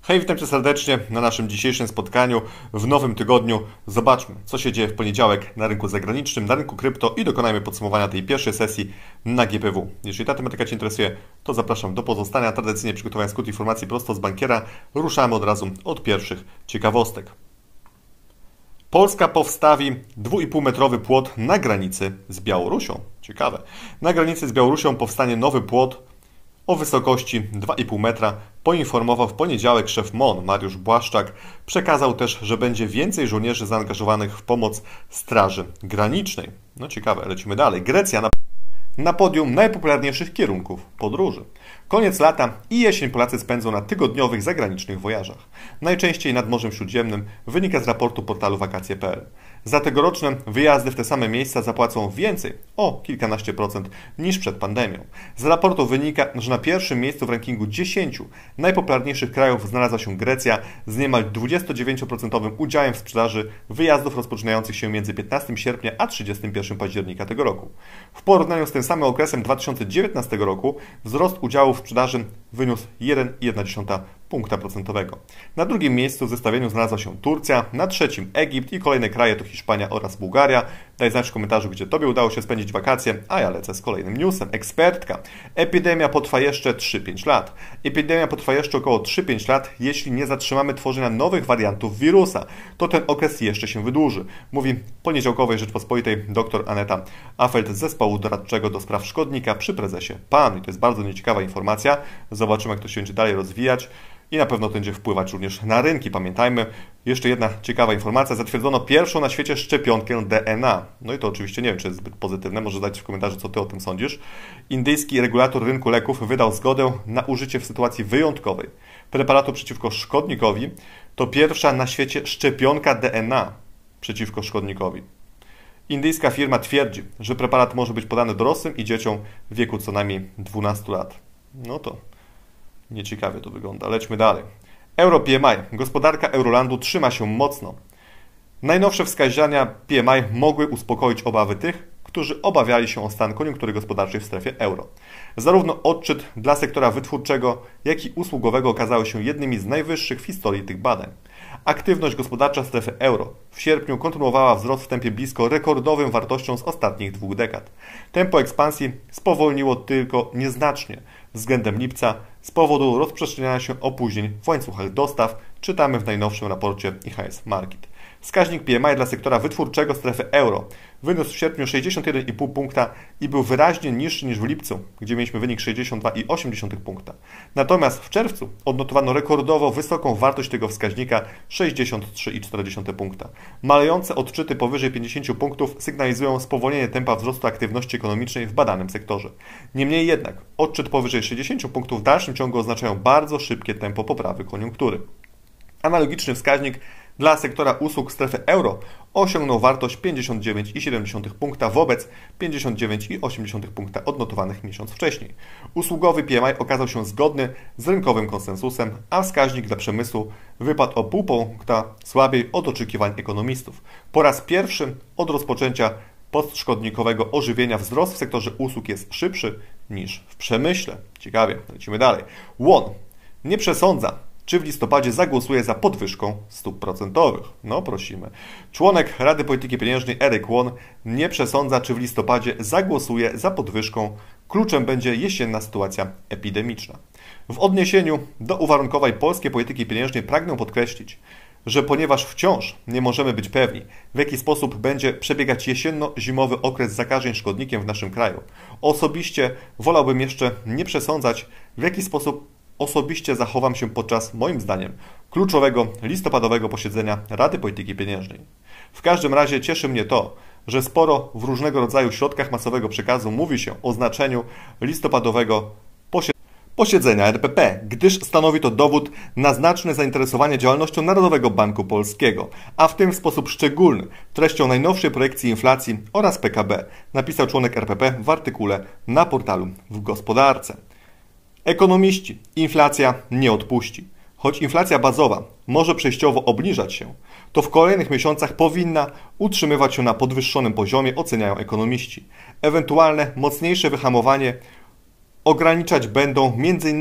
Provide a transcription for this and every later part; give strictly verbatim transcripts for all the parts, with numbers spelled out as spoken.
Hej, witam Cię serdecznie na naszym dzisiejszym spotkaniu w nowym tygodniu. Zobaczmy, co się dzieje w poniedziałek na rynku zagranicznym, na rynku krypto i dokonajmy podsumowania tej pierwszej sesji na G P W. Jeżeli ta tematyka Cię interesuje, to zapraszam do pozostania. Tradycyjnie przygotowałem skrót informacji prosto z bankiera. Ruszamy od razu od pierwszych ciekawostek. Polska powstawi dwuipółmetrowy płot na granicy z Białorusią. Ciekawe. Na granicy z Białorusią powstanie nowy płot o wysokości dwa i pół metra, poinformował w poniedziałek szef M O N Mariusz Błaszczak. Przekazał też, że będzie więcej żołnierzy zaangażowanych w pomoc Straży Granicznej. No ciekawe, lecimy dalej. Grecja na, na podium najpopularniejszych kierunków podróży. Koniec lata i jesień Polacy spędzą na tygodniowych zagranicznych wojażach. Najczęściej nad Morzem Śródziemnym, wynika z raportu portalu wakacje kropka p l. Za tegoroczne wyjazdy w te same miejsca zapłacą więcej, o kilkanaście procent, niż przed pandemią. Z raportu wynika, że na pierwszym miejscu w rankingu dziesięciu najpopularniejszych krajów znalazła się Grecja z niemal dwudziestodziewięcioprocentowym udziałem w sprzedaży wyjazdów rozpoczynających się między piętnastego sierpnia a trzydziestego pierwszego października tego roku. W porównaniu z tym samym okresem dwa tysiące dziewiętnastego roku wzrost udziału w sprzedaży wyniósł jeden przecinek jedna punkta procentowego. Na drugim miejscu w zestawieniu znalazła się Turcja, na trzecim Egipt i kolejne kraje to Hiszpania oraz Bułgaria. Daj znać w komentarzu, gdzie Tobie udało się spędzić wakacje, a ja lecę z kolejnym newsem. Ekspertka. Epidemia potrwa jeszcze trzy pięć lat. Epidemia potrwa jeszcze około trzy pięć lat, jeśli nie zatrzymamy tworzenia nowych wariantów wirusa. To ten okres jeszcze się wydłuży, mówi poniedziałkowej Rzeczpospolitej dr Aneta Afelt z zespołu doradczego do spraw szkodnika przy prezesie P A N. I to jest bardzo nieciekawa informacja. Zobaczymy, jak to się będzie dalej rozwijać. I na pewno to będzie wpływać również na rynki. Pamiętajmy, jeszcze jedna ciekawa informacja. Zatwierdzono pierwszą na świecie szczepionkę D N A. No i to oczywiście nie wiem, czy jest zbyt pozytywne. Może dać w komentarzu, co Ty o tym sądzisz. Indyjski regulator rynku leków wydał zgodę na użycie w sytuacji wyjątkowej preparatu przeciwko szkodnikowi. To pierwsza na świecie szczepionka D N A przeciwko szkodnikowi. Indyjska firma twierdzi, że preparat może być podany dorosłym i dzieciom w wieku co najmniej dwunastu lat. No to nieciekawie to wygląda. Lećmy dalej. Euro P M I. Gospodarka Eurolandu trzyma się mocno. Najnowsze wskazania P M I mogły uspokoić obawy tych, którzy obawiali się o stan koniunktury gospodarczej w strefie euro. Zarówno odczyt dla sektora wytwórczego, jak i usługowego okazały się jednymi z najwyższych w historii tych badań. Aktywność gospodarcza strefy euro w sierpniu kontynuowała wzrost w tempie blisko rekordowym wartością z ostatnich dwóch dekad. Tempo ekspansji spowolniło tylko nieznacznie względem lipca z powodu rozprzestrzeniania się opóźnień w łańcuchach dostaw, czytamy w najnowszym raporcie I H S Markit. Wskaźnik P M I dla sektora wytwórczego strefy euro wyniósł w sierpniu sześćdziesiąt jeden i pół punkta i był wyraźnie niższy niż w lipcu, gdzie mieliśmy wynik sześćdziesiąt dwa i osiem dziesiątych punkta. Natomiast w czerwcu odnotowano rekordowo wysoką wartość tego wskaźnika sześćdziesiąt trzy i cztery dziesiąte punkta. Malejące odczyty powyżej pięćdziesięciu punktów sygnalizują spowolnienie tempa wzrostu aktywności ekonomicznej w badanym sektorze. Niemniej jednak odczyt powyżej sześćdziesięciu punktów w dalszym ciągu oznaczają bardzo szybkie tempo poprawy koniunktury. Analogiczny wskaźnik dla sektora usług strefy euro osiągnął wartość pięćdziesiąt dziewięć i siedem dziesiątych punkta wobec pięćdziesiąt dziewięć i osiem dziesiątych punkta odnotowanych miesiąc wcześniej. Usługowy P M I okazał się zgodny z rynkowym konsensusem, a wskaźnik dla przemysłu wypadł o pół punkta słabiej od oczekiwań ekonomistów. Po raz pierwszy od rozpoczęcia postszkodnikowego ożywienia wzrost w sektorze usług jest szybszy niż w przemyśle. Ciekawie, lecimy dalej. Won nie przesądza, czy w listopadzie zagłosuje za podwyżką stóp procentowych. No prosimy. Członek Rady Polityki Pieniężnej Eric Won nie przesądza, czy w listopadzie zagłosuje za podwyżką. Kluczem będzie jesienna sytuacja epidemiczna. W odniesieniu do uwarunkowań polskiej polityki pieniężnej pragnę podkreślić, że ponieważ wciąż nie możemy być pewni, w jaki sposób będzie przebiegać jesienno-zimowy okres zakażeń szkodnikiem w naszym kraju, osobiście wolałbym jeszcze nie przesądzać, w jaki sposób osobiście zachowam się podczas, moim zdaniem, kluczowego listopadowego posiedzenia Rady Polityki Pieniężnej. W każdym razie cieszy mnie to, że sporo w różnego rodzaju środkach masowego przekazu mówi się o znaczeniu listopadowego posiedzenia R P P, gdyż stanowi to dowód na znaczne zainteresowanie działalnością Narodowego Banku Polskiego, a w tym w sposób szczególny treścią najnowszej projekcji inflacji oraz P K B, napisał członek R P P w artykule na portalu w Gospodarce. Ekonomiści, inflacja nie odpuści. Choć inflacja bazowa może przejściowo obniżać się, to w kolejnych miesiącach powinna utrzymywać się na podwyższonym poziomie, oceniają ekonomiści. Ewentualne mocniejsze wyhamowanie ograniczać będą między innymi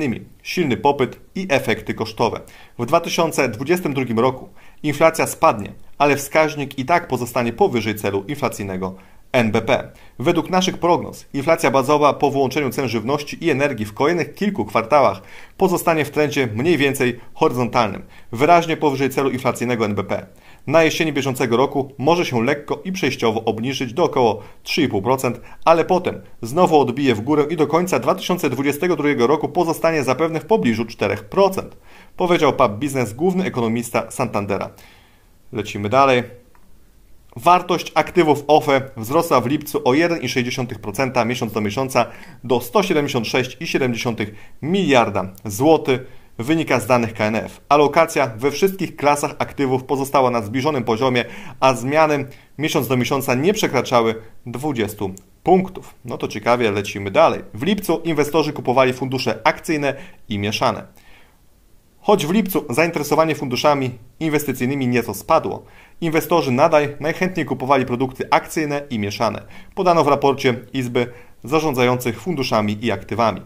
silny popyt i efekty kosztowe. W dwa tysiące dwudziestym drugim roku inflacja spadnie, ale wskaźnik i tak pozostanie powyżej celu inflacyjnego N B P. Według naszych prognoz inflacja bazowa po wyłączeniu cen żywności i energii w kolejnych kilku kwartałach pozostanie w trendzie mniej więcej horyzontalnym, wyraźnie powyżej celu inflacyjnego N B P. Na jesieni bieżącego roku może się lekko i przejściowo obniżyć do około trzy i pół procent, ale potem znowu odbije w górę i do końca dwa tysiące dwudziestego drugiego roku pozostanie zapewne w pobliżu czterech procent, powiedział Pub Business, główny ekonomista Santandera. Lecimy dalej. Wartość aktywów O F E wzrosła w lipcu o jeden i sześć dziesiątych procent miesiąc do miesiąca do sto siedemdziesiąt sześć i siedem dziesiątych miliarda złotych, wynika z danych K N F. Alokacja we wszystkich klasach aktywów pozostała na zbliżonym poziomie, a zmiany miesiąc do miesiąca nie przekraczały dwudziestu punktów. No to ciekawie, lecimy dalej. W lipcu inwestorzy kupowali fundusze akcyjne i mieszane. Choć w lipcu zainteresowanie funduszami inwestycyjnymi nieco spadło, inwestorzy nadal najchętniej kupowali produkty akcyjne i mieszane, podano w raporcie Izby Zarządzających Funduszami i Aktywami.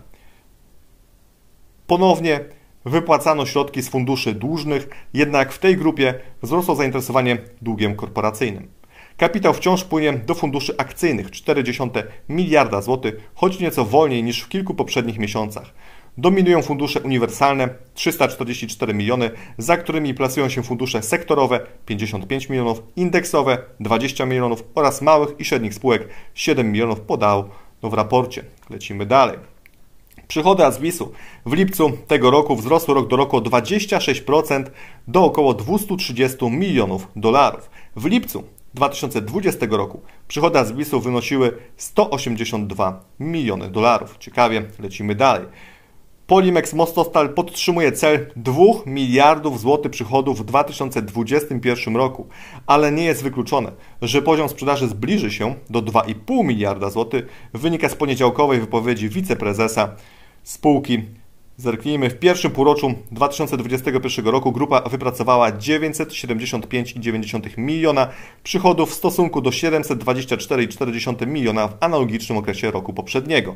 Ponownie wypłacano środki z funduszy dłużnych, jednak w tej grupie wzrosło zainteresowanie długiem korporacyjnym. Kapitał wciąż płynie do funduszy akcyjnych cztery dziesiąte miliarda złotych, choć nieco wolniej niż w kilku poprzednich miesiącach. Dominują fundusze uniwersalne trzysta czterdzieści cztery miliony, za którymi plasują się fundusze sektorowe pięćdziesiąt pięć milionów, indeksowe dwadzieścia milionów oraz małych i średnich spółek siedem milionów, podał w raporcie. Lecimy dalej. Przychody Azbisu w lipcu tego roku wzrosły rok do roku o dwadzieścia sześć procent do około dwieście trzydzieści milionów dolarów. W lipcu dwa tysiące dwudziestego roku przychody Azbisu wynosiły sto osiemdziesiąt dwa miliony dolarów. Ciekawie, lecimy dalej. Polimex Mostostal podtrzymuje cel dwóch miliardów złotych przychodów w dwa tysiące dwudziestym pierwszym roku, ale nie jest wykluczone, że poziom sprzedaży zbliży się do dwa i pół miliarda złotych, wynika z poniedziałkowej wypowiedzi wiceprezesa spółki. Zerknijmy, w pierwszym półroczu dwa tysiące dwudziestego pierwszego roku grupa wypracowała dziewięćset siedemdziesiąt pięć przecinek dziewięć miliona przychodów w stosunku do siedemset dwadzieścia cztery przecinek cztery miliona w analogicznym okresie roku poprzedniego.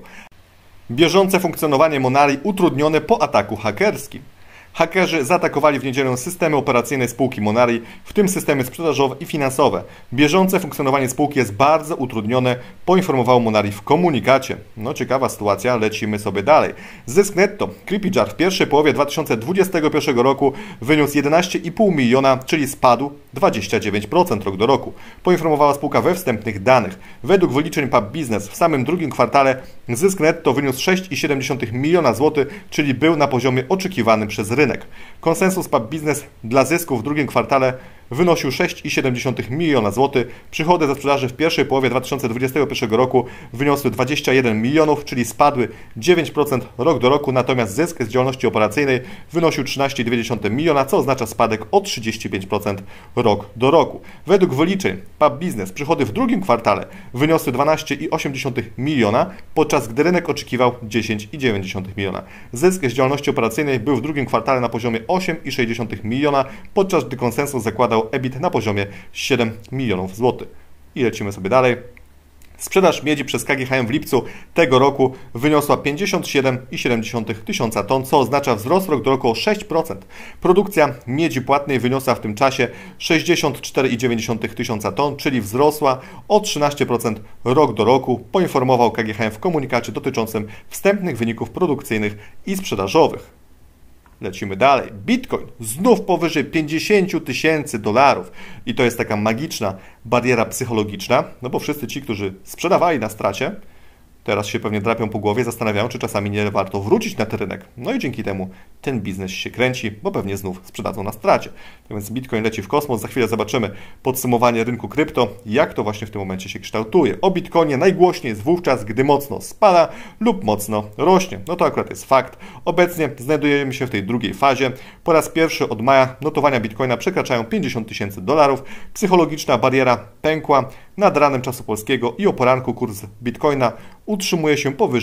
Bieżące funkcjonowanie Monari utrudnione po ataku hakerskim. Hakerzy zaatakowali w niedzielę systemy operacyjne spółki Monari, w tym systemy sprzedażowe i finansowe. Bieżące funkcjonowanie spółki jest bardzo utrudnione, poinformował Monari w komunikacie. No ciekawa sytuacja, lecimy sobie dalej. Zysk netto Creepyjar w pierwszej połowie dwa tysiące dwudziestego pierwszego roku wyniósł jedenaście i pół miliona, czyli spadł dwadzieścia dziewięć procent rok do roku. Poinformowała spółka we wstępnych danych. Według wyliczeń Pub Business w samym drugim kwartale zysk netto wyniósł sześć i siedem dziesiątych miliona złotych, czyli był na poziomie oczekiwanym przez rynek. Konsensus Pub Business dla zysku w drugim kwartale wynosił sześć i siedem dziesiątych miliona złotych. Przychody ze sprzedaży w pierwszej połowie dwa tysiące dwudziestego pierwszego roku wyniosły dwadzieścia jeden milionów, czyli spadły dziewięć procent rok do roku, natomiast zysk z działalności operacyjnej wynosił trzynaście i dwie dziesiąte miliona, co oznacza spadek o trzydzieści pięć procent rok do roku. Według wyliczeń Pub Business przychody w drugim kwartale wyniosły dwanaście i osiem dziesiątych miliona, podczas gdy rynek oczekiwał dziesięć i dziewięć dziesiątych miliona. Zysk z działalności operacyjnej był w drugim kwartale na poziomie osiem i sześć dziesiątych miliona, podczas gdy konsensus zakładał E B I T na poziomie siedem milionów złotych. I lecimy sobie dalej. Sprzedaż miedzi przez K G H M w lipcu tego roku wyniosła pięćdziesiąt siedem i siedem dziesiątych tysiąca ton, co oznacza wzrost rok do roku o sześć procent. Produkcja miedzi płatnej wyniosła w tym czasie sześćdziesiąt cztery i dziewięć dziesiątych tysiąca ton, czyli wzrosła o trzynaście procent rok do roku, poinformował K G H M w komunikacie dotyczącym wstępnych wyników produkcyjnych i sprzedażowych. Lecimy dalej. Bitcoin znów powyżej pięćdziesiąt tysięcy dolarów. I to jest taka magiczna bariera psychologiczna, no bo wszyscy ci, którzy sprzedawali na stracie, teraz się pewnie drapią po głowie, zastanawiają, czy czasami nie warto wrócić na ten rynek. No i dzięki temu ten biznes się kręci, bo pewnie znów sprzedadzą na stracie. Tak więc Bitcoin leci w kosmos. Za chwilę zobaczymy podsumowanie rynku krypto, jak to właśnie w tym momencie się kształtuje. O Bitcoinie najgłośniej jest wówczas, gdy mocno spada lub mocno rośnie. No to akurat jest fakt. Obecnie znajdujemy się w tej drugiej fazie. Po raz pierwszy od maja notowania Bitcoina przekraczają pięćdziesiąt tysięcy dolarów. Psychologiczna bariera pękła nad ranem czasu polskiego i o poranku kurs Bitcoina utrzymuje się powyżej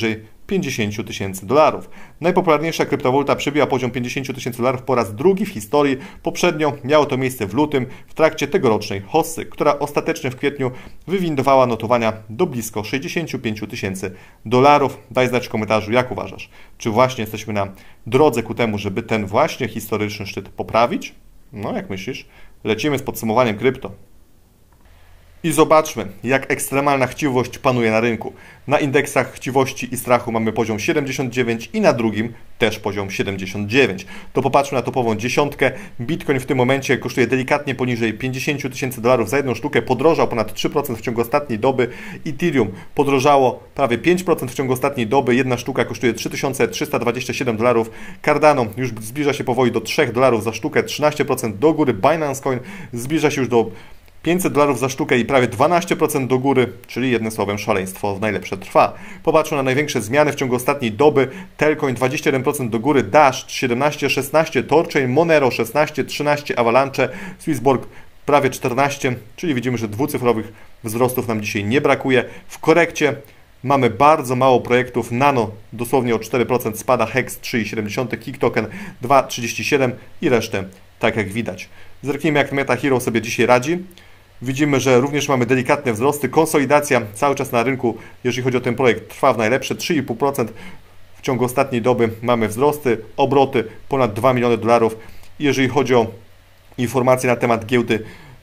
pięćdziesiąt tysięcy dolarów. Najpopularniejsza kryptowaluta przebiła poziom pięćdziesiąt tysięcy dolarów po raz drugi w historii. Poprzednio miało to miejsce w lutym w trakcie tegorocznej hossy, która ostatecznie w kwietniu wywindowała notowania do blisko sześćdziesiąt pięć tysięcy dolarów. Daj znać w komentarzu, jak uważasz. Czy właśnie jesteśmy na drodze ku temu, żeby ten właśnie historyczny szczyt poprawić? No, jak myślisz? Lecimy z podsumowaniem krypto. I zobaczmy, jak ekstremalna chciwość panuje na rynku. Na indeksach chciwości i strachu mamy poziom siedemdziesiąt dziewięć i na drugim też poziom siedemdziesiąt dziewięć. To popatrzmy na topową dziesiątkę. Bitcoin w tym momencie kosztuje delikatnie poniżej pięćdziesiąt tysięcy dolarów za jedną sztukę. Podrożał ponad trzy procent w ciągu ostatniej doby. Ethereum podrożało prawie pięć procent w ciągu ostatniej doby. Jedna sztuka kosztuje trzy tysiące trzysta dwadzieścia siedem dolarów. Cardano już zbliża się powoli do trzech dolarów za sztukę. trzynaście procent do góry. Binance Coin zbliża się już do pięćset dolarów za sztukę i prawie dwanaście procent do góry, czyli jednym słowem szaleństwo w najlepsze trwa. Popatrzmy na największe zmiany w ciągu ostatniej doby. Telcoin dwadzieścia jeden procent do góry, Dash siedemnaście szesnaście, Torchain, Monero szesnaście trzynaście, Avalanche, Swissborg prawie czternaście, czyli widzimy, że dwucyfrowych wzrostów nam dzisiaj nie brakuje. W korekcie mamy bardzo mało projektów. Nano dosłownie o cztery procent spada, Hex trzy przecinek siedem dziesiątych, KickToken dwa przecinek trzydzieści siedem i resztę tak jak widać. Zerknijmy, jak MetaHero sobie dzisiaj radzi. Widzimy, że również mamy delikatne wzrosty. Konsolidacja cały czas na rynku, jeżeli chodzi o ten projekt, trwa w najlepsze trzy przecinek pięć procent. W ciągu ostatniej doby mamy wzrosty, obroty ponad dwa miliony dolarów. Jeżeli chodzi o informacje na temat giełdy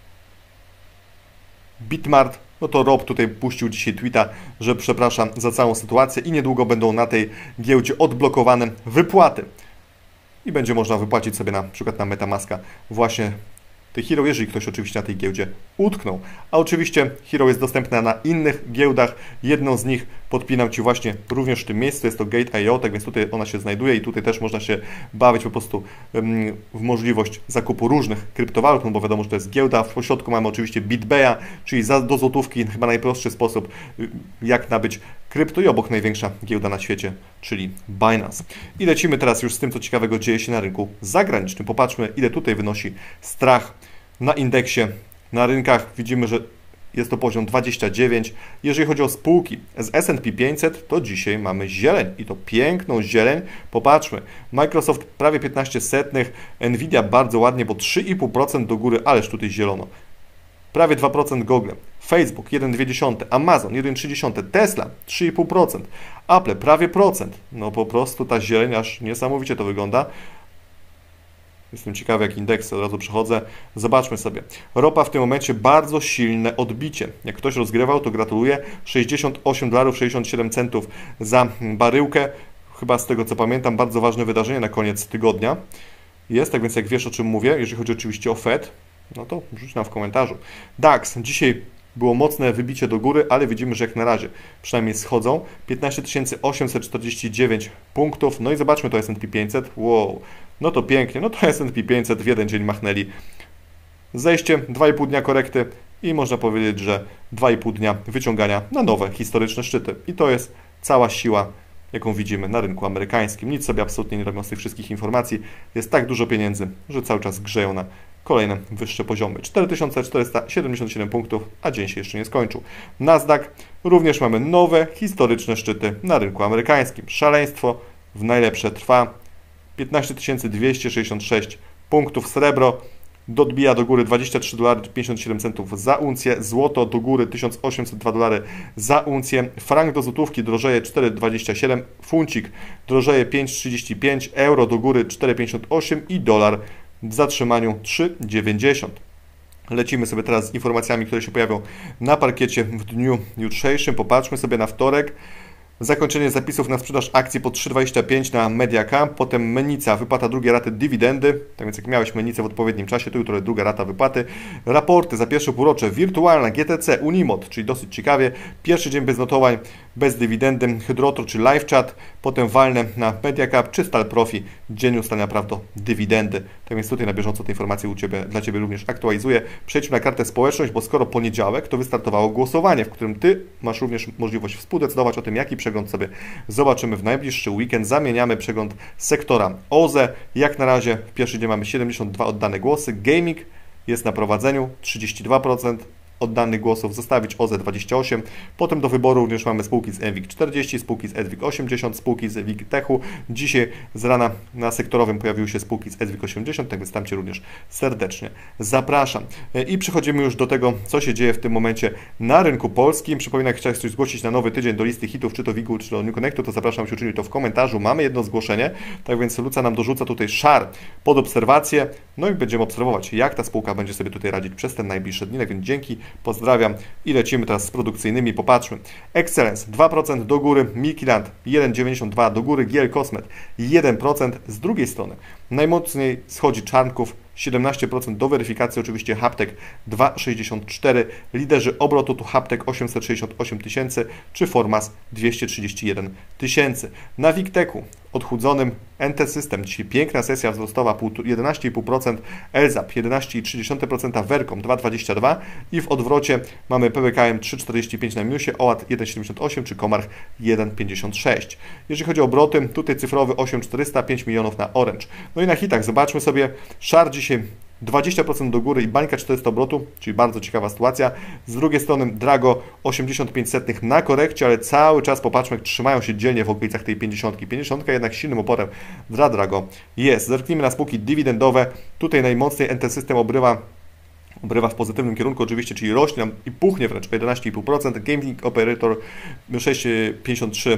Bitmart, no to Rob tutaj puścił dzisiaj tweeta, że przepraszam za całą sytuację i niedługo będą na tej giełdzie odblokowane wypłaty. I będzie można wypłacić sobie na przykład na MetaMaska właśnie te Hero, jeżeli ktoś oczywiście na tej giełdzie utknął. A oczywiście Hero jest dostępna na innych giełdach. Jedną z nich podpinam Ci właśnie również w tym miejscu. Jest to Gate kropka i o, tak więc tutaj ona się znajduje i tutaj też można się bawić po prostu w możliwość zakupu różnych kryptowalut, no bo wiadomo, że to jest giełda. W pośrodku mamy oczywiście BitBaya, czyli za, do złotówki chyba najprostszy sposób, jak nabyć krypto i obok największa giełda na świecie, czyli Binance. I lecimy teraz już z tym, co ciekawego dzieje się na rynku zagranicznym. Popatrzmy, ile tutaj wynosi strach na indeksie. Na rynkach widzimy, że jest to poziom dwadzieścia dziewięć. Jeżeli chodzi o spółki z S and P pięćset, to dzisiaj mamy zieleń i to piękną zieleń. Popatrzmy, Microsoft prawie piętnaście setnych, Nvidia bardzo ładnie, bo trzy przecinek pięć procent do góry, ależ tutaj zielono. Prawie dwa procent Google, Facebook jeden przecinek dwa, Amazon jeden przecinek trzy, Tesla trzy przecinek pięć procent, Apple prawie procent. No po prostu ta zieleń aż niesamowicie to wygląda. Jestem ciekawy, jak indeksy, od razu przechodzę. Zobaczmy sobie. Ropa w tym momencie bardzo silne odbicie. Jak ktoś rozgrywał, to gratuluję. sześćdziesiąt osiem dolarów sześćdziesiąt siedem centów za baryłkę. Chyba z tego, co pamiętam, bardzo ważne wydarzenie na koniec tygodnia jest. Tak więc jak wiesz, o czym mówię, jeżeli chodzi oczywiście o Fed, no to rzuć nam w komentarzu. DAX dzisiaj było mocne wybicie do góry, ale widzimy, że jak na razie przynajmniej schodzą. piętnaście tysięcy osiemset czterdzieści dziewięć punktów. No i zobaczmy to S and P pięćset. Wow, no to pięknie. No to S and P pięćset w jeden dzień machnęli. Zejście, dwa i pół dnia korekty i można powiedzieć, że dwa i pół dnia wyciągania na nowe historyczne szczyty. I to jest cała siła, jaką widzimy na rynku amerykańskim. Nic sobie absolutnie nie robią z tych wszystkich informacji. Jest tak dużo pieniędzy, że cały czas grzeją na kolejne wyższe poziomy. cztery tysiące czterysta siedemdziesiąt siedem punktów, a dzień się jeszcze nie skończył. Nasdaq, również mamy nowe historyczne szczyty na rynku amerykańskim. Szaleństwo w najlepsze trwa. piętnaście tysięcy dwieście sześćdziesiąt sześć punktów. Srebro odbija do góry dwadzieścia trzy dolary pięćdziesiąt siedem centów za uncję. Złoto do góry tysiąc osiemset dwa dolary za uncję. Frank do złotówki drożeje cztery dwadzieścia siedem. Funcik drożeje pięć trzydzieści pięć. Euro do góry cztery pięćdziesiąt osiem i dolar w zatrzymaniu trzy dziewięćdziesiąt. Lecimy sobie teraz z informacjami, które się pojawią na parkiecie w dniu jutrzejszym. Popatrzmy sobie na wtorek. Zakończenie zapisów na sprzedaż akcji po trzy dwadzieścia pięć na Mediacamp, potem Menica, wypłata drugiej raty dywidendy, tak więc jak miałeś Menicę w odpowiednim czasie, to jutro druga rata wypłaty. Raporty za pierwsze półrocze, wirtualna, G T C, Unimod, czyli dosyć ciekawie, pierwszy dzień bez notowań, bez dywidendy, Hydrotro czy LiveChat, potem walne na Mediacamp czy Stal Profi, dzień ustalenia prawdo dywidendy. Tak więc tutaj na bieżąco te informacje u Ciebie, dla Ciebie również aktualizuję. Przejdźmy na kartę społeczność, bo skoro poniedziałek, to wystartowało głosowanie, w którym Ty masz również możliwość współdecydować o tym, jaki przegląd sobie zobaczymy w najbliższy weekend. Zamieniamy przegląd sektora O Z E. Jak na razie w pierwszy dzień mamy siedemdziesiąt dwa oddane głosy. Gaming jest na prowadzeniu trzydzieści dwa procent. oddanych głosów zostawić O Z E dwadzieścia osiem. Potem do wyboru również mamy spółki z M WIG czterdzieści, spółki z E D W I G osiemdziesiąt, spółki z WIG Techu. Dzisiaj z rana na sektorowym pojawiły się spółki z E D W I G osiemdziesiąt, tak więc tam Cię również serdecznie zapraszam. I przechodzimy już do tego, co się dzieje w tym momencie na rynku polskim. Przypominam, jak chciałeś coś zgłosić na nowy tydzień do listy hitów, czy to WIG-u, czy do New Connectu, to zapraszam Cię uczynić to w komentarzu. Mamy jedno zgłoszenie, tak więc Luca nam dorzuca tutaj szar pod obserwację, no i będziemy obserwować, jak ta spółka będzie sobie tutaj radzić przez ten najbliższy dni, tak więc dzięki, pozdrawiam i lecimy teraz z produkcyjnymi, popatrzmy. Excellence dwa procent do góry, Milkiland jeden przecinek dziewięćdziesiąt dwa do góry, G L Cosmet jeden procent, z drugiej strony najmocniej schodzi Czarnków siedemnaście procent do weryfikacji, oczywiście Haptek dwa przecinek sześćdziesiąt cztery, liderzy obrotu to Haptek osiemset sześćdziesiąt osiem tysięcy czy Formas dwieście trzydzieści jeden tysięcy. Na WIGtechu odchudzonym N T System, dzisiaj piękna sesja wzrostowa jedenaście przecinek pięć procent, Elzap jedenaście przecinek trzy procent, Vercom dwa przecinek dwadzieścia dwa i w odwrocie mamy P B K M trzy przecinek czterdzieści pięć na minusie, O A T jeden przecinek siedemdziesiąt osiem czy Comarch jeden przecinek pięćdziesiąt sześć. Jeżeli chodzi o obroty, tutaj cyfrowy osiem tysięcy czterysta, pięć milionów na Orange. No i na hitach zobaczmy sobie, szar dzisiaj dwadzieścia procent do góry i bańka czterysta obrotu, czyli bardzo ciekawa sytuacja. Z drugiej strony Drago osiemdziesiąt pięć setnych na korekcie, ale cały czas popatrzmy, jak trzymają się dzielnie w okolicach tej pięćdziesiątki. pięćdziesiątka jednak silnym oporem dla Drago jest. Zerknijmy na spółki dywidendowe. Tutaj najmocniej N T System obrywa Obrywa w pozytywnym kierunku oczywiście, czyli rośnie nam i puchnie wręcz o jedenaście przecinek pięć procent. Gaming Operator sześć przecinek pięćdziesiąt trzy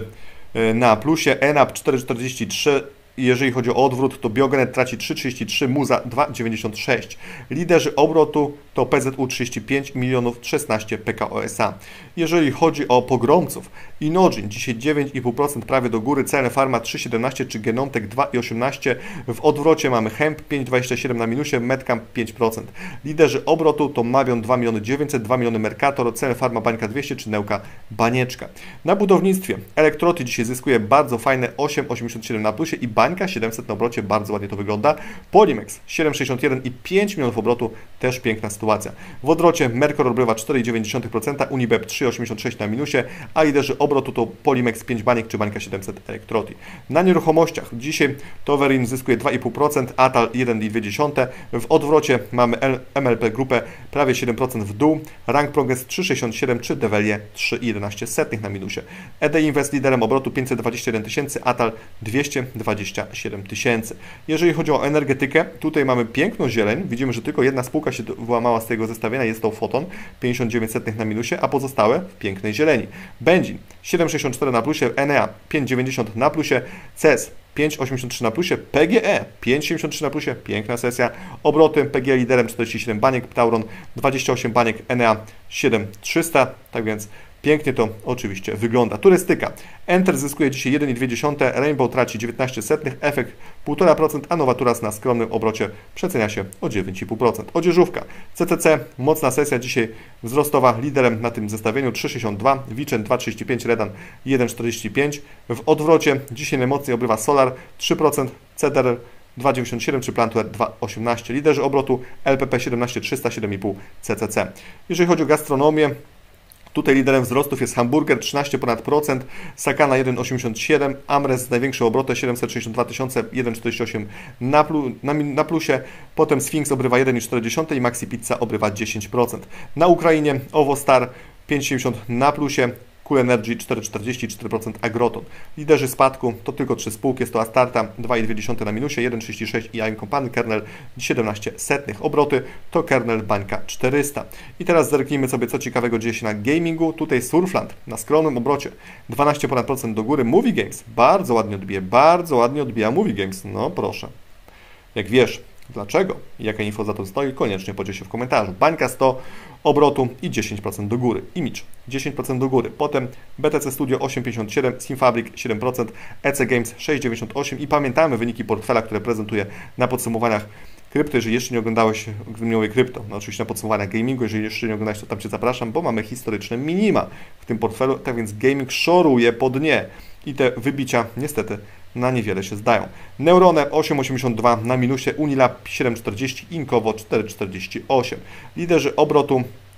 na plusie, N A P cztery przecinek czterdzieści trzy. Jeżeli chodzi o odwrót, to Biogenet traci trzy przecinek trzydzieści trzy, Muza dwa przecinek dziewięćdziesiąt sześć. Liderzy obrotu to P Z U trzydzieści pięć milionów szesnaście P K O S A. Jeżeli chodzi o pogromców, Inogin dzisiaj dziewięć przecinek pięć procent prawie do góry, C L Pharma trzy przecinek siedemnaście czy Genomtech dwa przecinek osiemnaście. W odwrocie mamy Hemp pięć przecinek dwadzieścia siedem na minusie, Medcamp pięć procent. Liderzy obrotu to Mavion dwa miliony dziewięćset, dwa miliony Mercator, C L Pharma Bańka dwieście czy Neuka Banieczka. Na budownictwie Elektroty dzisiaj zyskuje bardzo fajne osiem przecinek osiemdziesiąt siedem na plusie i Bańka siedemset na obrocie, bardzo ładnie to wygląda. Polimex siedem przecinek sześćdziesiąt jeden i pięć milionów obrotu, też piękna sytuacja. W odwrocie Mercor obrywa cztery przecinek dziewięć procent, Unibep trzy przecinek osiemdziesiąt sześć na minusie, a liderzy obrotu to Polimex pięć Baniek czy Bańka siedemset Elektroti. Na nieruchomościach dzisiaj Towerin zyskuje dwa przecinek pięć procent, Atal jeden przecinek dwa. W odwrocie mamy M L P Grupę prawie siedem procent w dół, Rank Progress trzy przecinek sześćdziesiąt siedem czy Develie trzy przecinek jedenaście na minusie. E D Invest liderem obrotu pięćset dwadzieścia jeden tysięcy, Atal dwieście dwadzieścia siedem tysięcy. Jeżeli chodzi o energetykę, tutaj mamy piękną zieleń. Widzimy, że tylko jedna spółka się wyłamała z tego zestawienia, jest to Foton, pięćdziesiąt dziewięć na minusie, a pozostałe w pięknej zieleni. Benzin siedem przecinek sześćdziesiąt cztery na plusie, Enea pięć przecinek dziewięćdziesiąt na plusie, C E S pięć przecinek osiemdziesiąt trzy na plusie, P G E pięć przecinek siedemdziesiąt trzy na plusie, piękna sesja. Obroty P G E liderem czterdzieści siedem baniek, Tauron dwadzieścia osiem baniek, Enea siedem tysięcy trzysta, tak więc pięknie to oczywiście wygląda. Turystyka. Enter zyskuje dzisiaj jeden przecinek dwa, Rainbow traci dziewiętnaście setnych, efekt pół procent, a Novaturas na skromnym obrocie przecenia się o dziewięć przecinek pięć procent. Odzieżówka. C C C, mocna sesja dzisiaj wzrostowa, liderem na tym zestawieniu trzy przecinek sześćdziesiąt dwa, Vicen dwa przecinek trzydzieści pięć, Redan jeden przecinek czterdzieści pięć. W odwrocie dzisiaj najmocniej obrywa Solar trzy procent, C D R dwa przecinek dziewięćdziesiąt siedem czy Plantuer dwa przecinek osiemnaście. Liderzy obrotu L P P siedemnaście trzysta, siedem przecinek pięć C C C. Jeżeli chodzi o gastronomię, tutaj liderem wzrostów jest Hamburger trzynaście ponad procent, Sakana jeden przecinek osiemdziesiąt siedem, Amres z największą obrotę siedemset sześćdziesiąt dwa tysiące, jeden przecinek czterdzieści osiem na, plu, na, na plusie, potem Sphinx obrywa jeden przecinek cztery i Maxi Pizza obrywa dziesięć procent. Na Ukrainie Ovostar pięć przecinek siedemdziesiąt na plusie, Cool Energy cztery przecinek czterdzieści cztery procent, Agroton. Liderzy spadku to tylko trzy spółki, jest to Astarta dwa przecinek dwa na minusie, jeden przecinek trzydzieści sześć i Ion Company, Kernel siedemnaście setnych. Obroty to Kernel Bańka czterysta. I teraz zerknijmy sobie, co ciekawego dzieje się na gamingu. Tutaj Surfland na skromnym obrocie dwanaście ponad procent do góry. Movie Games bardzo ładnie odbija, bardzo ładnie odbija Movie Games. No proszę. Jak wiesz, dlaczego i jaka info za to stoi, koniecznie podziel się w komentarzu. Bańka sto obrotu i dziesięć procent do góry. Image dziesięć procent do góry. Potem B T C Studio osiem przecinek pięćdziesiąt siedem, Simfabrik siedem procent, E C Games sześć przecinek dziewięćdziesiąt osiem i pamiętamy wyniki portfela, które prezentuję na podsumowaniach krypto. Jeżeli jeszcze nie oglądałeś, gdybym miał krypto, no oczywiście na podsumowaniach gamingu, jeżeli jeszcze nie oglądałeś, to tam Cię zapraszam, bo mamy historyczne minima w tym portfelu, tak więc gaming szoruje po dnie i te wybicia niestety na niewiele się zdają. Neurone osiem przecinek osiemdziesiąt dwa na minusie, Unilab siedem przecinek czterdzieści, Inkowo cztery przecinek czterdzieści osiem. Liderzy obrotu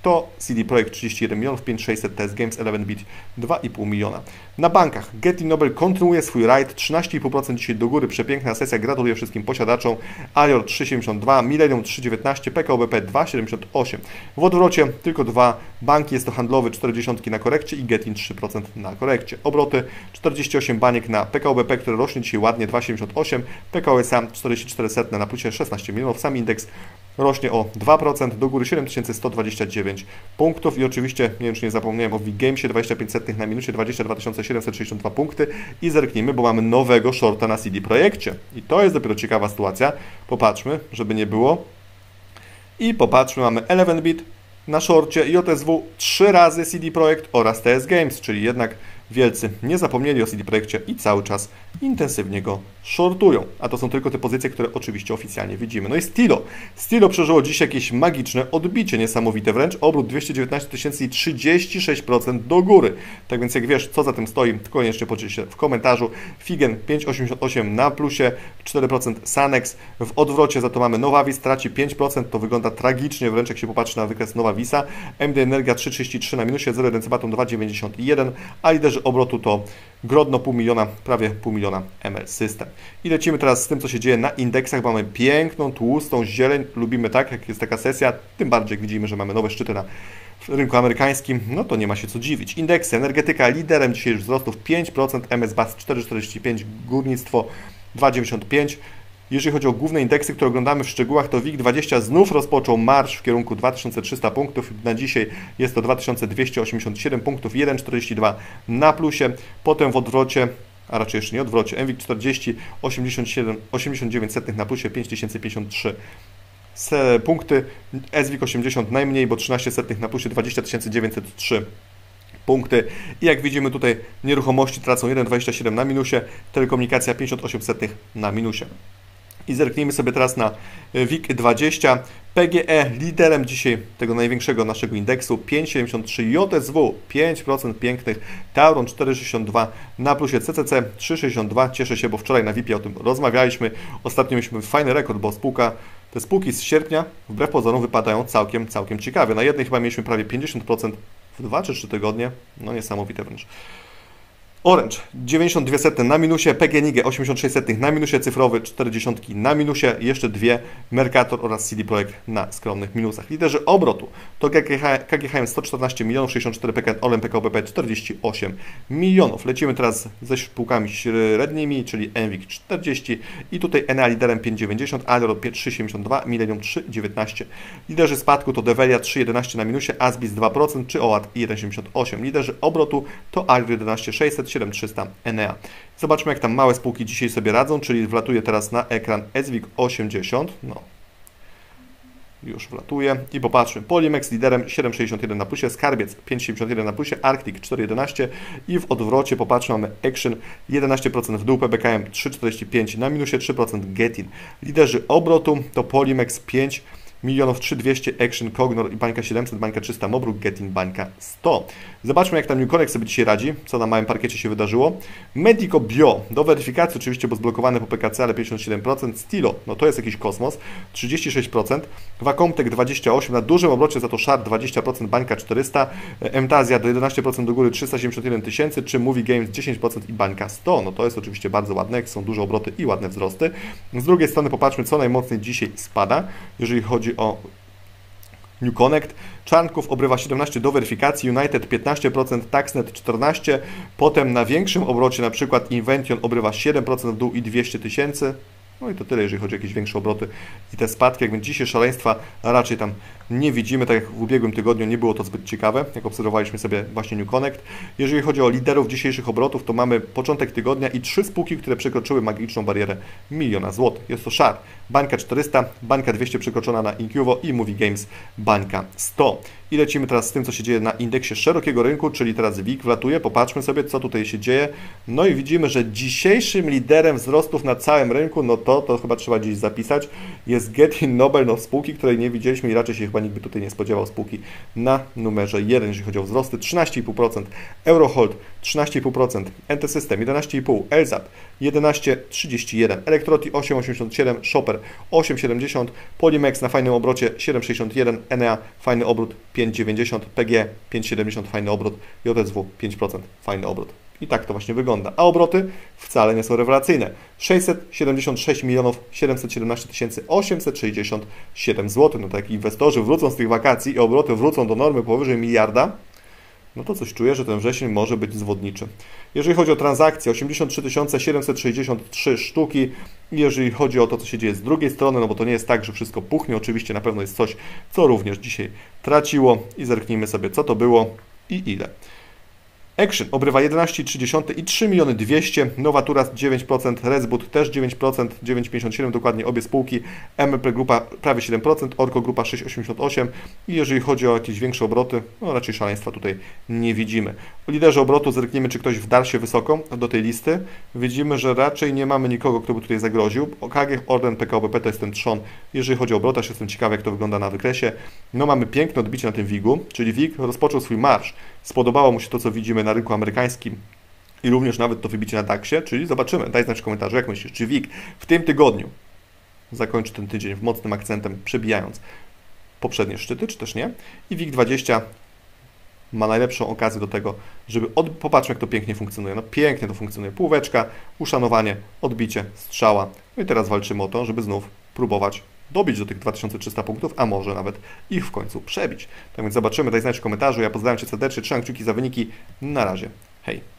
to C D Projekt trzydzieści jeden milionów, pięć tysięcy sześćset, T S Games, eleven bit dwa i pół miliona. Na bankach Getty Noble kontynuuje swój rajd, trzynaście i pół procent dzisiaj do góry, przepiękna sesja, gratuluję wszystkim posiadaczom. Alior trzy siedemdziesiąt dwa, Millennium trzy dziewiętnaście, P K O B P dwa siedemdziesiąt osiem. W odwrocie tylko dwa banki, jest to handlowy czterdzieści na korekcie i Getin trzy procent na korekcie. Obroty czterdzieści osiem baniek na P K O B P, które rośnie dzisiaj ładnie dwa siedemdziesiąt osiem, P K O S A czterdzieści cztery setne na plusie szesnaście milionów, sam indeks rośnie o dwa procent, do góry siedem tysięcy sto dwadzieścia dziewięć punktów i oczywiście, nie wiem czy nie zapomniałem o V-Gamesie, dwadzieścia pięć setnych na minusie, dwadzieścia dwa tysiące siedemset sześćdziesiąt dwa punkty i zerknijmy, bo mamy nowego shorta na C D Projekcie i to jest dopiero ciekawa sytuacja. Popatrzmy, żeby nie było i popatrzmy, mamy eleven bit na shorcie, J S W trzy razy C D Projekt oraz T S Games, czyli jednak wielcy nie zapomnieli o C D Projekcie i cały czas intensywnie go shortują. A to są tylko te pozycje, które oczywiście oficjalnie widzimy. No i Stilo. Stilo przeżyło dziś jakieś magiczne odbicie, niesamowite wręcz. Obrót dwieście dziewiętnaście tysięcy i trzydzieści sześć procent do góry. Tak więc jak wiesz, co za tym stoi, koniecznie podziel się w komentarzu. Figen pięć osiemdziesiąt osiem na plusie, cztery procent Sanex. W odwrocie za to mamy Nowavis, traci pięć procent. To wygląda tragicznie, wręcz jak się popatrzy na wykres Nowavisa. M D Energia trzy trzydzieści trzy na minusie, zero jeden Cebaton dwa dziewięćdziesiąt jeden, a liderzy obrotu to Grodno pół miliona, prawie pół miliona M L System. I lecimy teraz z tym, co się dzieje na indeksach. Mamy piękną, tłustą zieleń. Lubimy tak, jak jest taka sesja. Tym bardziej jak widzimy, że mamy nowe szczyty na rynku amerykańskim. No to nie ma się co dziwić. Indeksy, energetyka liderem dzisiejszych wzrostów pięć procent, M S B A S cztery czterdzieści pięć, górnictwo dwa dziewięćdziesiąt pięć. Jeżeli chodzi o główne indeksy, które oglądamy w szczegółach, to WIG dwadzieścia znów rozpoczął marsz w kierunku dwa tysiące trzysta punktów. Na dzisiaj jest to dwa tysiące dwieście osiemdziesiąt siedem punktów, jeden czterdzieści dwa na plusie. Potem w odwrocie, a raczej jeszcze nie odwrocie, M WIG czterdzieści, osiemdziesiąt siedem, osiemdziesiąt dziewięć setnych na plusie, pięć tysięcy pięćdziesiąt trzy punkty. S WIG osiemdziesiąt najmniej, bo trzynaście setnych na plusie, dwadzieścia tysięcy dziewięćset trzy punkty. I jak widzimy tutaj nieruchomości tracą jeden dwadzieścia siedem na minusie, telekomunikacja pięćdziesiąt osiem setnych na minusie. I zerknijmy sobie teraz na WIG dwadzieścia. P G E liderem dzisiaj tego największego naszego indeksu, pięć siedemdziesiąt trzy, J S W pięć procent pięknych, Tauron cztery sześćdziesiąt dwa, na plusie C C C trzy sześćdziesiąt dwa. Cieszę się, bo wczoraj na V I P o tym rozmawialiśmy. Ostatnio mieliśmy fajny rekord, bo spółka, te spółki z sierpnia wbrew pozorom wypadają całkiem, całkiem ciekawie. Na jednej chyba mieliśmy prawie pięćdziesiąt procent w dwa czy trzy tygodnie. No niesamowite wręcz. Orange dziewięćdziesiąt dwa setne na minusie, P G N I G osiemdziesiąt sześć setnych na minusie, cyfrowy czterdzieści na minusie, jeszcze dwie, Mercator oraz C D Projekt na skromnych minusach. Liderzy obrotu to K G H M sto czternaście milionów, sześćdziesiąt cztery P K N, Orlen P K O B P czterdzieści osiem milionów. Lecimy teraz ze spółkami średnimi, czyli M WIG czterdzieści i tutaj Enea liderem pięć dziewięćdziesiąt, Alior trzy siedemdziesiąt dwa, Millennium trzy dziewiętnaście. Liderzy spadku to Develia trzy jedenaście na minusie, Asbis dwa procent czy O A T jeden siedemdziesiąt osiem. Liderzy obrotu to Alior jedenaście sześćset, siedem trzysta Enea. Zobaczmy, jak tam małe spółki dzisiaj sobie radzą, czyli wlatuje teraz na ekran S WIG osiemdziesiąt. No. Już wlatuje i popatrzmy. Polimex liderem siedem sześćdziesiąt jeden na plusie, Skarbiec pięć siedemdziesiąt jeden na plusie, Arctic cztery jedenaście i w odwrocie popatrzmy, mamy Action jedenaście procent w dół, P B K M trzy czterdzieści pięć na minusie, trzy procent Getin. Liderzy obrotu to Polimex pięć milionów, trzy dwieście, Action, Cognor i bańka siedemset, bańka trzysta, Mobruk, Getin, bańka sto. Zobaczmy, jak tam NewConnect sobie dzisiaj radzi, co na małym parkiecie się wydarzyło. Medico Bio, do weryfikacji oczywiście, bo zblokowane po P K C, ale pięćdziesiąt siedem procent. Stilo, no to jest jakiś kosmos, trzydzieści sześć procent. Wacomtech dwadzieścia osiem procent, na dużym obrocie za to Shard dwadzieścia procent, bańka czterysta, Emtazja do jedenaście procent do góry, trzysta siedemdziesiąt jeden tysięcy, czy Movie Games dziesięć procent i bańka sto. No to jest oczywiście bardzo ładne, jak są duże obroty i ładne wzrosty. Z drugiej strony popatrzmy, co najmocniej dzisiaj spada, jeżeli chodzi o NewConnect. Czarnków obrywa siedemnaście do weryfikacji, United piętnaście procent, Taxnet czternaście procent, potem na większym obrocie na przykład Invention obrywa siedem procent w dół i dwieście tysięcy. No i to tyle, jeżeli chodzi o jakieś większe obroty i te spadki. Jak więc dzisiaj szaleństwa raczej tam nie widzimy, tak jak w ubiegłym tygodniu nie było to zbyt ciekawe, jak obserwowaliśmy sobie właśnie NewConnect. Jeżeli chodzi o liderów dzisiejszych obrotów, to mamy początek tygodnia i trzy spółki, które przekroczyły magiczną barierę miliona złotych. Jest to Shard, bańka czterysta, bańka dwieście przekroczona na Incuvo i Movie Games, bańka sto. I lecimy teraz z tym, co się dzieje na indeksie szerokiego rynku, czyli teraz WIG wlatuje. Popatrzmy sobie, co tutaj się dzieje. No i widzimy, że dzisiejszym liderem wzrostów na całym rynku, no to, to chyba trzeba gdzieś zapisać. Jest Getin Nobel, no spółki, której nie widzieliśmy i raczej się chyba nikt by tutaj nie spodziewał spółki na numerze jeden, jeżeli chodzi o wzrosty, trzynaście i pół procent, Eurohold trzynaście i pół procent, N T System jedenaście i pół procent, Elzap jedenaście trzydzieści jeden, Elektroti osiem osiemdziesiąt siedem, Shopper osiem siedemdziesiąt, Polimex na fajnym obrocie siedem sześćdziesiąt jeden, Enea fajny obrót pięć dziewięćdziesiąt, P G pięć dziewięćdziesiąt fajny obrót, J S W pięć procent fajny obrót. I tak to właśnie wygląda. A obroty wcale nie są rewelacyjne. sześćset siedemdziesiąt sześć milionów siedemset siedemnaście tysięcy osiemset sześćdziesiąt siedem złotych. No tak jak inwestorzy wrócą z tych wakacji i obroty wrócą do normy powyżej miliarda, no to coś czuję, że ten wrzesień może być zwodniczy. Jeżeli chodzi o transakcje, osiemdziesiąt trzy tysiące siedemset sześćdziesiąt trzy sztuki. Jeżeli chodzi o to, co się dzieje z drugiej strony, no bo to nie jest tak, że wszystko puchnie. Oczywiście na pewno jest coś, co również dzisiaj traciło. I zerknijmy sobie, co to było i ile. Action obrywa jedenaście przecinek trzy i trzy miliony dwieście, Novaturas dziewięć procent, Resboot też dziewięć procent, dziewięć przecinek pięćdziesiąt siedem dokładnie obie spółki, M P Grupa prawie siedem procent, Orko Grupa sześć przecinek osiemdziesiąt osiem i jeżeli chodzi o jakieś większe obroty, no raczej szaleństwa tutaj nie widzimy. O liderze obrotu zerkniemy, czy ktoś wdarł się wysoko do tej listy. Widzimy, że raczej nie mamy nikogo, kto by tutaj zagroził. K G, Orlen, P K O B P to jest ten trzon. Jeżeli chodzi o obrotę, jestem ciekawy, jak to wygląda na wykresie. No mamy piękne odbicie na tym wigu, czyli WIG rozpoczął swój marsz. Spodobało mu się to, co widzimy na rynku amerykańskim i również nawet to wybicie na daksie, czyli zobaczymy. Daj znać w komentarzu, jak myślisz, czy WIG w tym tygodniu zakończy ten tydzień w mocnym akcentem, przebijając poprzednie szczyty, czy też nie. I WIG dwadzieścia ma najlepszą okazję do tego, żeby... Od... Popatrzmy, jak to pięknie funkcjonuje. No pięknie to funkcjonuje. Półeczka, uszanowanie, odbicie, strzała. No i teraz walczymy o to, żeby znów próbować dobić do tych dwa tysiące trzysta punktów, a może nawet ich w końcu przebić. Tak więc zobaczymy, daj znać w komentarzu. Ja pozdrawiam Cię serdecznie, trzymam kciuki za wyniki. Na razie. Hej!